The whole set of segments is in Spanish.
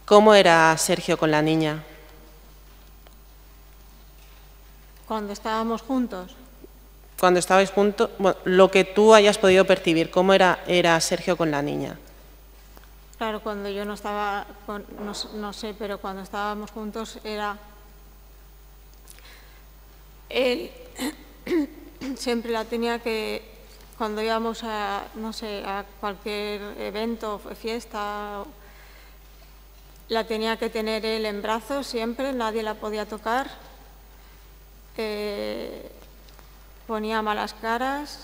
¿Cómo era Sergio con la niña? Cuando estábamos juntos. Cuando estabais juntos, bueno, lo que tú hayas podido percibir, ¿cómo era Sergio con la niña? Claro, cuando yo no estaba, no sé, pero cuando estábamos juntos era... Él siempre la tenía que, cuando íbamos a, no sé, a cualquier evento, fiesta, la tenía que tener él en brazos siempre, nadie la podía tocar. Ponía malas caras.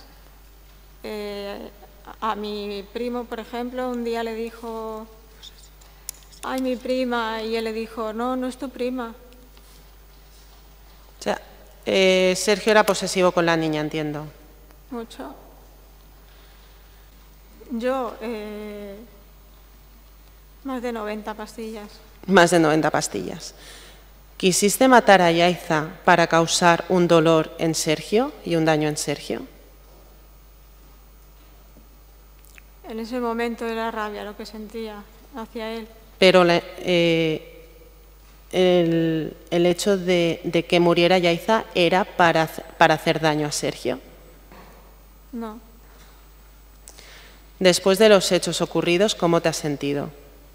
A mi primo, por ejemplo, un día le dijo, ¡ay, mi prima! Y él le dijo, no, no es tu prima. O sea, Sergio era posesivo con la niña, entiendo. Mucho. Yo, más de 90 pastillas. Más de 90 pastillas. ¿Quisiste matar a Yaiza para causar un dolor en Sergio y un daño en Sergio? En ese momento era rabia lo que sentía hacia él. Pero el hecho de que muriera Yaiza era para hacer daño a Sergio. No. Después de los hechos ocurridos, ¿cómo te has sentido?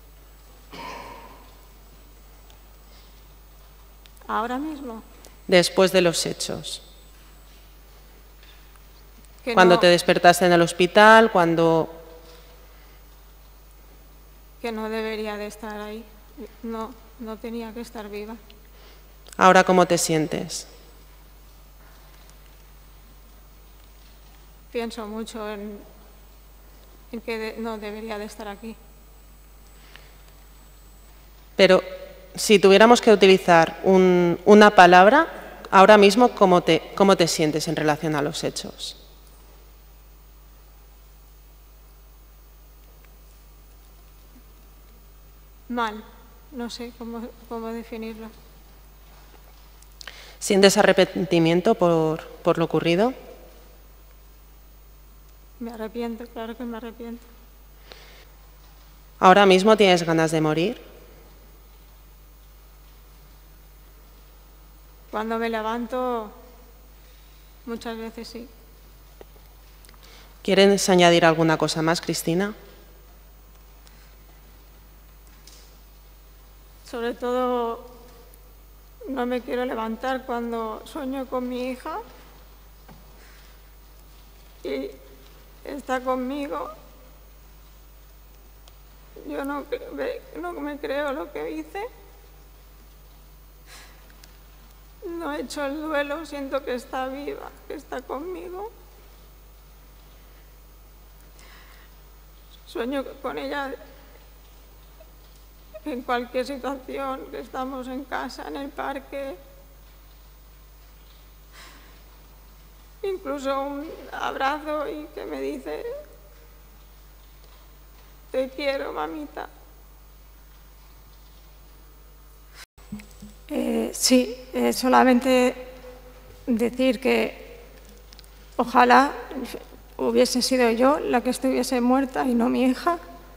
¿Ahora mismo? Después de los hechos. Que Cuando no, te despertaste en el hospital, cuando... que no debería de estar ahí. No, no tenía que estar viva. Ahora, ¿cómo te sientes? Pienso mucho en que no debería de estar aquí. Pero si tuviéramos que utilizar una palabra, ahora mismo, ¿cómo te sientes en relación a los hechos? Mal, no sé cómo definirlo. ¿Sientes arrepentimiento por lo ocurrido? Me arrepiento, claro que me arrepiento. ¿Ahora mismo tienes ganas de morir? Cuando me levanto, muchas veces sí. ¿Quieres añadir alguna cosa más, Cristina? Sobre todo, no me quiero levantar cuando sueño con mi hija y está conmigo. Yo no me creo lo que hice. No he hecho el duelo, siento que está viva, que está conmigo. Sueño con ella en cualquier situación, que estamos en casa, en el parque. Incluso un abrazo y que me dice, te quiero, mamita. Sí, solamente decir que ojalá hubiese sido yo la que estuviese muerta y no mi hija,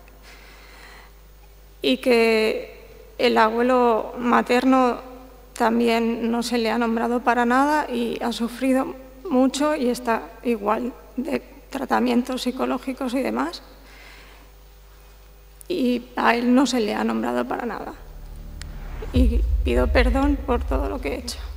y que el abuelo materno también no se le ha nombrado para nada y ha sufrido mucho y está igual de tratamientos psicológicos y demás, y a él no se le ha nombrado para nada. Y pido perdón por todo lo que he hecho.